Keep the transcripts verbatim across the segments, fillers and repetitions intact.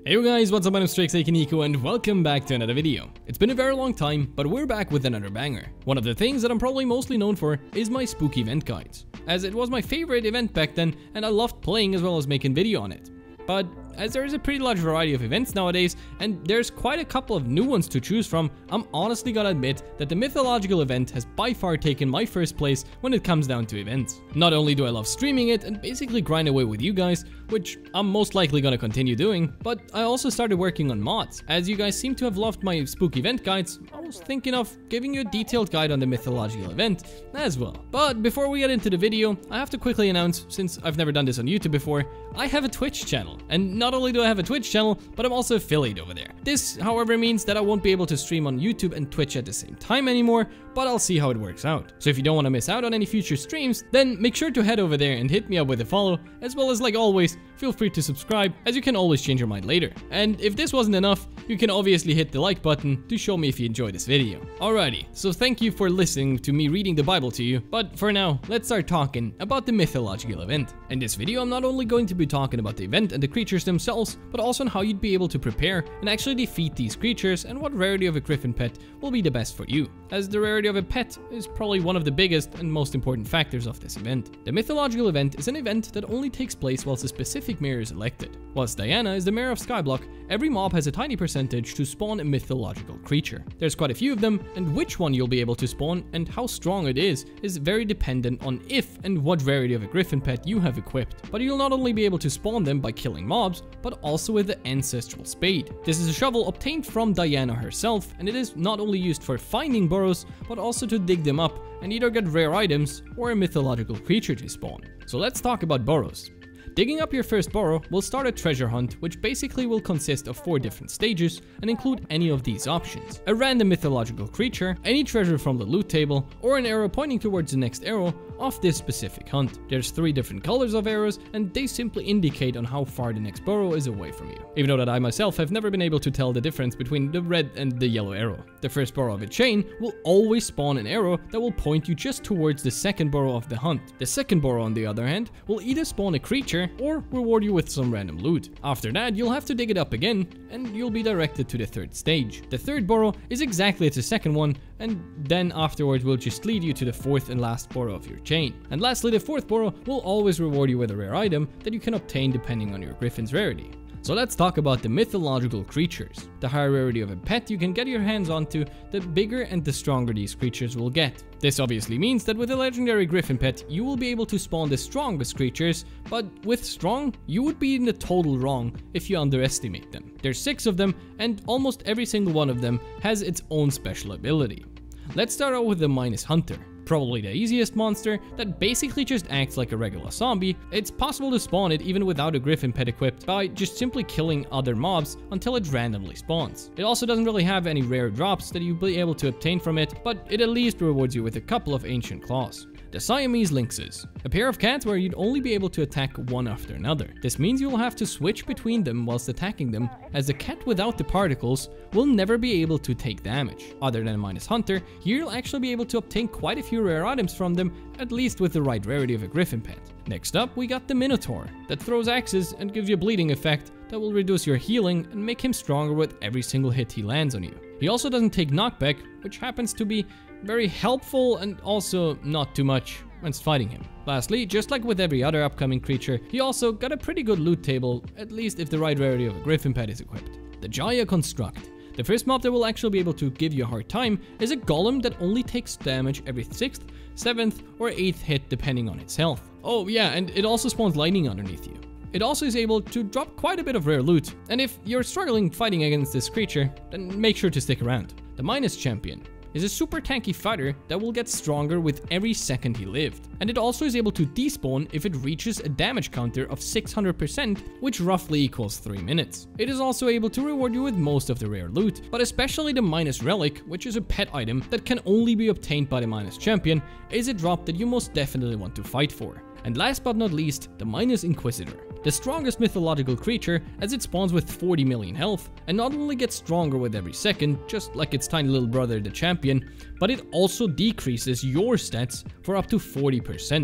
Hey you guys, what's up? My name is Strix aka Nico and welcome back to another video. It's been a very long time, but we're back with another banger. One of the things that I'm probably mostly known for is my spooky event guides, as it was my favorite event back then and I loved playing as well as making video on it. But as there is a pretty large variety of events nowadays, and there's quite a couple of new ones to choose from, I'm honestly gonna admit that the mythological event has by far taken my first place when it comes down to events. Not only do I love streaming it and basically grind away with you guys, which I'm most likely gonna continue doing, but I also started working on mods. As you guys seem to have loved my spooky event guides, I was thinking of giving you a detailed guide on the mythological event as well. But before we get into the video, I have to quickly announce, since I've never done this on YouTube before, I have a Twitch channel. And not only do I have a Twitch channel, but I'm also affiliated over there. This, however, means that I won't be able to stream on YouTube and Twitch at the same time anymore, but I'll see how it works out. So if you don't want to miss out on any future streams, then make sure to head over there and hit me up with a follow, as well as, like always, feel free to subscribe, as you can always change your mind later. And if this wasn't enough, you can obviously hit the like button to show me if you enjoyed this video. Alrighty, so thank you for listening to me reading the Bible to you, but for now, let's start talking about the mythological event. In this video, I'm not only going to be talking about the event and the creatures themselves, but also on how you'd be able to prepare and actually defeat these creatures and what rarity of a griffin pet will be the best for you, as the rarity of a pet is probably one of the biggest and most important factors of this event. The mythological event is an event that only takes place whilst a specific mayor is elected. Whilst Diana is the mayor of Skyblock, every mob has a tiny percentage to spawn a mythological creature. There's quite a few of them, and which one you'll be able to spawn and how strong it is is very dependent on if and what rarity of a griffin pet you have equipped. But you'll not only be able to spawn them by killing mobs, but also with the ancestral spade. This is a shovel obtained from Diana herself, and it is not only used for finding burrows, but also to dig them up and either get rare items or a mythological creature to spawn. So let's talk about burrows. Digging up your first burrow will start a treasure hunt, which basically will consist of four different stages and include any of these options: a random mythological creature, any treasure from the loot table, or an arrow pointing towards the next arrow of this specific hunt. There's three different colors of arrows, and they simply indicate on how far the next burrow is away from you, even though that I myself have never been able to tell the difference between the red and the yellow arrow. The first burrow of a chain will always spawn an arrow that will point you just towards the second burrow of the hunt. The second burrow, on the other hand, will either spawn a creature or reward you with some random loot. After that, you'll have to dig it up again, and you'll be directed to the third stage. The third burrow is exactly as the second one, and then afterwards will just lead you to the fourth and last burrow of your chain. And lastly, the fourth burrow will always reward you with a rare item that you can obtain depending on your griffin's rarity. So let's talk about the mythological creatures. The higher rarity of a pet you can get your hands onto, the bigger and the stronger these creatures will get. This obviously means that with a legendary griffin pet, you will be able to spawn the strongest creatures, but with strong, you would be in the total wrong if you underestimate them. There's six of them, and almost every single one of them has its own special ability. Let's start out with the Minus Hunter. Probably the easiest monster that basically just acts like a regular zombie. It's possible to spawn it even without a griffin pet equipped by just simply killing other mobs until it randomly spawns. It also doesn't really have any rare drops that you'll be able to obtain from it, but it at least rewards you with a couple of ancient claws. The Siamese Lynxes, a pair of cats where you'd only be able to attack one after another. This means you'll have to switch between them whilst attacking them, as the cat without the particles will never be able to take damage. Other than a Minus Hunter, here you'll actually be able to obtain quite a few rare items from them, at least with the right rarity of a griffin pet. Next up, we got the Minotaur, that throws axes and gives you a bleeding effect that will reduce your healing and make him stronger with every single hit he lands on you. He also doesn't take knockback, which happens to be very helpful and also not too much when fighting him. Lastly, just like with every other upcoming creature, he also got a pretty good loot table, at least if the right rarity of a griffin pet is equipped. The Jaya Construct. The first mob that will actually be able to give you a hard time is a golem that only takes damage every sixth, seventh, or eighth hit depending on its health. Oh yeah, and it also spawns lightning underneath you. It also is able to drop quite a bit of rare loot, and if you're struggling fighting against this creature, then make sure to stick around. The Minus Champion is a super tanky fighter that will get stronger with every second he lived, and it also is able to despawn if it reaches a damage counter of six hundred percent, which roughly equals three minutes. It is also able to reward you with most of the rare loot, but especially the Minus Relic, which is a pet item that can only be obtained by the Minus Champion, is a drop that you most definitely want to fight for. And last but not least, the Minus Inquisitor, the strongest mythological creature, as it spawns with forty million health and not only gets stronger with every second, just like its tiny little brother the Champion, but it also decreases your stats for up to forty percent.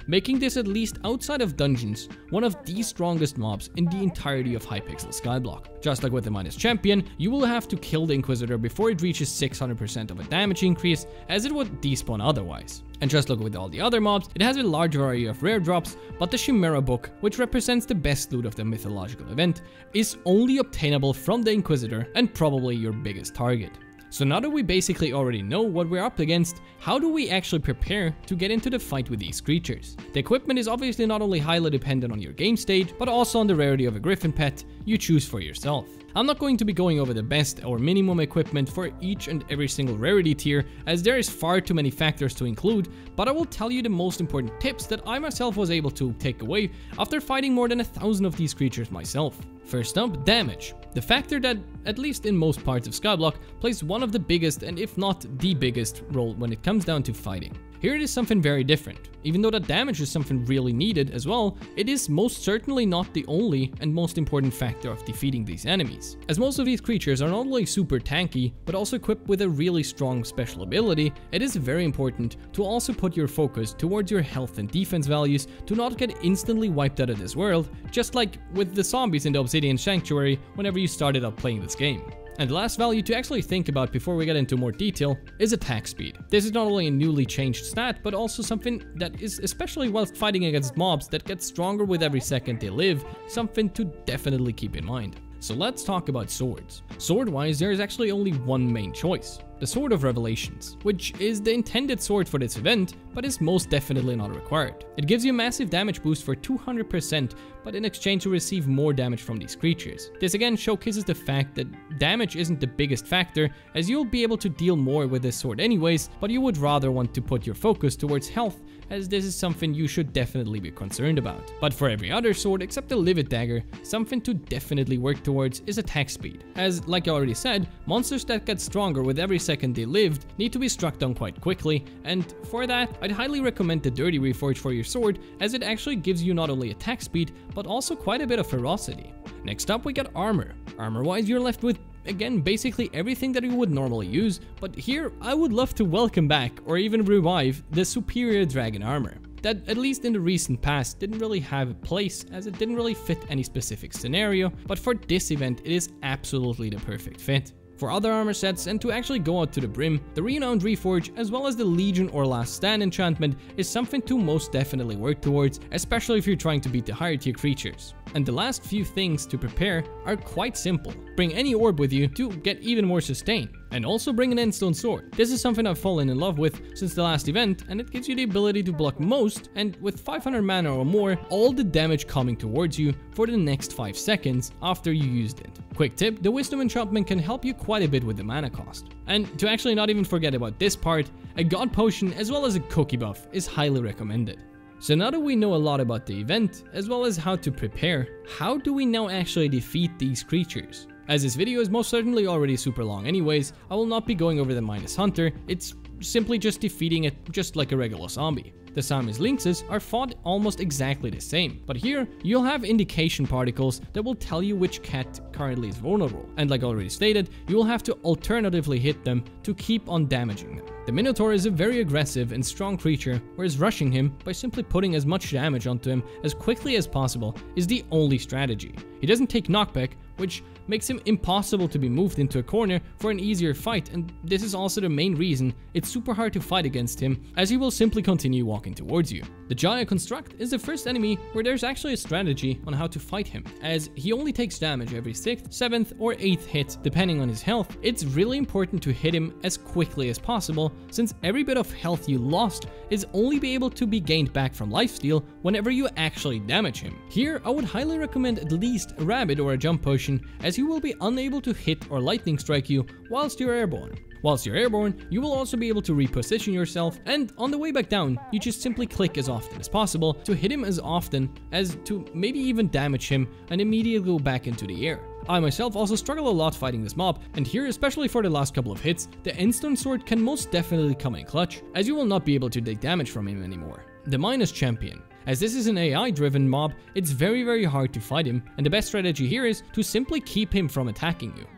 making this, at least outside of dungeons, one of the strongest mobs in the entirety of Hypixel Skyblock. Just like with the Minus Champion, you will have to kill the Inquisitor before it reaches six hundred percent of a damage increase, as it would despawn otherwise. And just like with all the other mobs, it has a large variety of rare drops, but the Chimera Book, which represents the best loot of the mythological event, is only obtainable from the Inquisitor and probably your biggest target. So now that we basically already know what we're up against, how do we actually prepare to get into the fight with these creatures? The equipment is obviously not only highly dependent on your game stage, but also on the rarity of a Griffin pet you choose for yourself. I'm not going to be going over the best or minimum equipment for each and every single rarity tier, as there is far too many factors to include, but I will tell you the most important tips that I myself was able to take away after fighting more than a thousand of these creatures myself. First up, damage. The factor that, at least in most parts of Skyblock, plays one of the biggest and if not the biggest role when it comes down to fighting. Here it is something very different. Even though that damage is something really needed as well, it is most certainly not the only and most important factor of defeating these enemies. As most of these creatures are not only super tanky, but also equipped with a really strong special ability, it is very important to also put your focus towards your health and defense values to not get instantly wiped out of this world, just like with the zombies in the Obsidian Sanctuary whenever you started up playing this game. And the last value to actually think about before we get into more detail is attack speed. This is not only a newly changed stat, but also something that is, especially whilst fighting against mobs, that gets stronger with every second they live, something to definitely keep in mind. So let's talk about swords. Sword-wise, there is actually only one main choice. The Sword of Revelations, which is the intended sword for this event, but is most definitely not required. It gives you a massive damage boost for two hundred percent, but in exchange you receive more damage from these creatures. This again showcases the fact that damage isn't the biggest factor, as you'll be able to deal more with this sword anyways, but you would rather want to put your focus towards health, as this is something you should definitely be concerned about. But for every other sword except the Livid Dagger, something to definitely work towards is attack speed. As, like I already said, monsters that get stronger with every second they lived need to be struck down quite quickly, and for that, I'd highly recommend the Dirty Reforge for your sword, as it actually gives you not only attack speed, but also quite a bit of ferocity. Next up we got armor. Armor wise, you're left with, again, basically everything that you would normally use, but here I would love to welcome back or even revive the Superior Dragon Armor, that at least in the recent past didn't really have a place, as it didn't really fit any specific scenario, but for this event it is absolutely the perfect fit. For other armor sets, and to actually go out to the brim, the Renowned Reforge as well as the Legion or Last Stand enchantment is something to most definitely work towards, especially if you're trying to beat the higher tier creatures. And the last few things to prepare are quite simple. Bring any orb with you to get even more sustain, and also bring an Endstone Sword. This is something I've fallen in love with since the last event, and it gives you the ability to block most, and with five hundred mana or more, all the damage coming towards you for the next five seconds after you used it. Quick tip, the Wisdom enchantment can help you quite a bit with the mana cost. And to actually not even forget about this part, a God Potion as well as a Cookie buff is highly recommended. So now that we know a lot about the event, as well as how to prepare, how do we now actually defeat these creatures? As this video is most certainly already super long anyways, I will not be going over the Minus Hunter, it's simply just defeating it just like a regular zombie. The Siamese Lynxes are fought almost exactly the same, but here you'll have indication particles that will tell you which cat currently is vulnerable, and like already stated, you will have to alternatively hit them to keep on damaging them. The Minotaur is a very aggressive and strong creature, whereas rushing him by simply putting as much damage onto him as quickly as possible is the only strategy. He doesn't take knockback, which makes him impossible to be moved into a corner for an easier fight, and this is also the main reason it's super hard to fight against him, as he will simply continue walking towards you. The Giant Construct is the first enemy where there's actually a strategy on how to fight him, as he only takes damage every sixth, seventh or eighth hit depending on his health. It's really important to hit him as quickly as possible, since every bit of health you lost is only be able to be gained back from lifesteal whenever you actually damage him. Here I would highly recommend at least a Rabbit or a Jump Potion, as he will be unable to hit or lightning strike you whilst you're airborne. Whilst you're airborne, you will also be able to reposition yourself, and on the way back down, you just simply click as often as possible to hit him as often as to maybe even damage him and immediately go back into the air. I myself also struggle a lot fighting this mob, and here, especially for the last couple of hits, the Endstone Sword can most definitely come in clutch, as you will not be able to take damage from him anymore. The Minus Champion. As this is an A I driven mob, it's very very hard to fight him, and the best strategy here is to simply keep him from attacking you.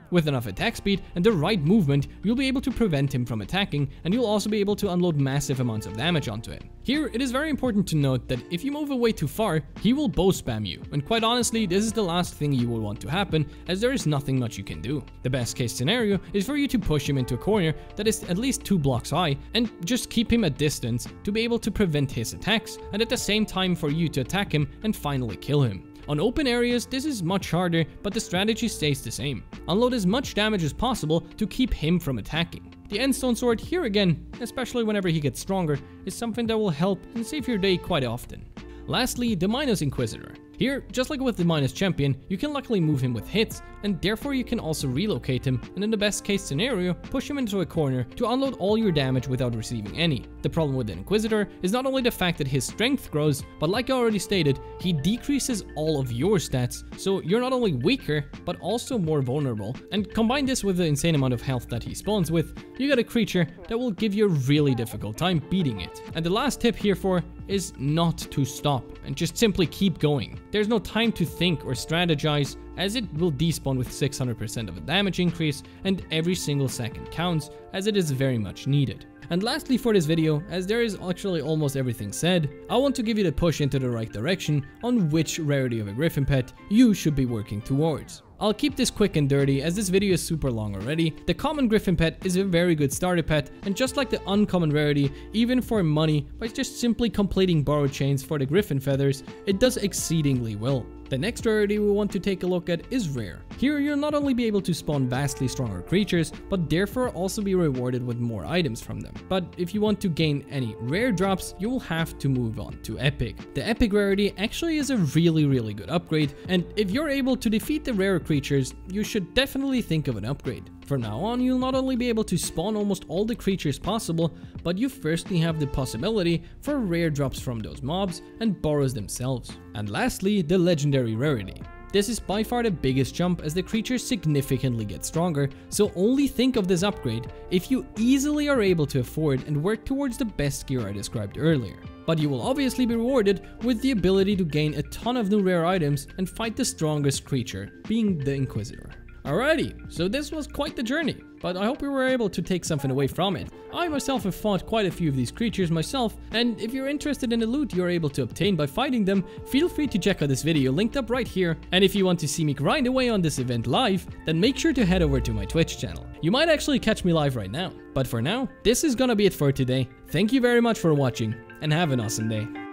With enough attack speed and the right movement, you'll be able to prevent him from attacking, and you'll also be able to unload massive amounts of damage onto him. Here, it is very important to note that if you move away too far, he will bow spam you, and quite honestly, this is the last thing you will want to happen, as there is nothing much you can do. The best case scenario is for you to push him into a corner that is at least two blocks high, and just keep him at distance to be able to prevent his attacks, and at the same time for you to attack him and finally kill him. On open areas, this is much harder, but the strategy stays the same. Unload as much damage as possible to keep him from attacking. The Endstone Sword here again, especially whenever he gets stronger, is something that will help and save your day quite often. Lastly, the Minos Inquisitor. Here, just like with the Minos Champion, you can luckily move him with hits, and therefore you can also relocate him, and in the best case scenario, push him into a corner to unload all your damage without receiving any. The problem with the Inquisitor is not only the fact that his strength grows, but like I already stated, he decreases all of your stats, so you're not only weaker, but also more vulnerable. And combine this with the insane amount of health that he spawns with, you get a creature that will give you a really difficult time beating it. And the last tip here for is not to stop, and just simply keep going. There's no time to think or strategize, as it will despawn with six hundred percent of a damage increase, and every single second counts, as it is very much needed. And lastly for this video, as there is actually almost everything said, I want to give you the push into the right direction on which rarity of a Griffin pet you should be working towards. I'll keep this quick and dirty as this video is super long already. The common Griffin pet is a very good starter pet, and just like the uncommon rarity, even for money, by just simply completing borrowed chains for the Griffin feathers, it does exceedingly well. The next rarity we want to take a look at is rare. Here you'll not only be able to spawn vastly stronger creatures, but therefore also be rewarded with more items from them. But if you want to gain any rare drops, you will have to move on to epic. The epic rarity actually is a really really good upgrade, and if you're able to defeat the rare creatures, you should definitely think of an upgrade. From now on, you'll not only be able to spawn almost all the creatures possible, but you firstly have the possibility for rare drops from those mobs and borrows themselves. And lastly, the legendary rarity. This is by far the biggest jump as the creatures significantly get stronger, so only think of this upgrade if you easily are able to afford and work towards the best gear I described earlier. But you will obviously be rewarded with the ability to gain a ton of new rare items and fight the strongest creature, being the Inquisitor. Alrighty, so this was quite the journey, but I hope we were able to take something away from it. I myself have fought quite a few of these creatures myself, and if you're interested in the loot you're able to obtain by fighting them, feel free to check out this video linked up right here, and if you want to see me grind away on this event live, then make sure to head over to my Twitch channel. You might actually catch me live right now. But for now, this is gonna be it for today. Thank you very much for watching, and have an awesome day.